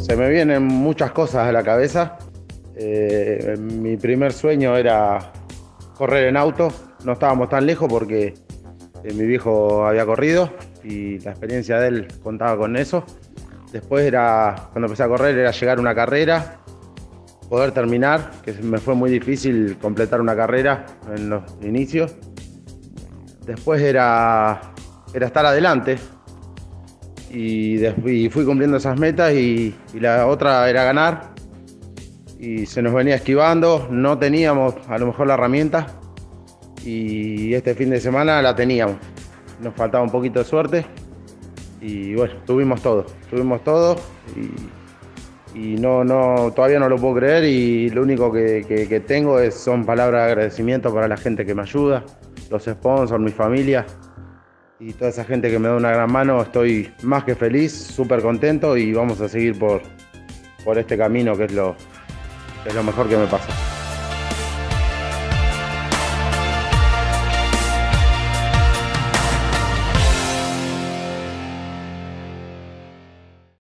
Se me vienen muchas cosas a la cabeza. Mi primer sueño era correr en auto. No estábamos tan lejos porque mi viejo había corrido y la experiencia de él contaba con eso. Después cuando empecé a correr, era llegar a una carrera, poder terminar, que me fue muy difícil completar una carrera en los inicios. Después era estar adelante y fui cumpliendo esas metas y la otra era ganar y se nos venía esquivando, no teníamos a lo mejor la herramienta y este fin de semana la teníamos, nos faltaba un poquito de suerte y bueno, tuvimos todo y todavía no lo puedo creer y lo único que tengo son palabras de agradecimiento para la gente que me ayuda, los sponsors, mi familia y toda esa gente que me da una gran mano. Estoy más que feliz, súper contento y vamos a seguir por este camino que es lo mejor que me pasa.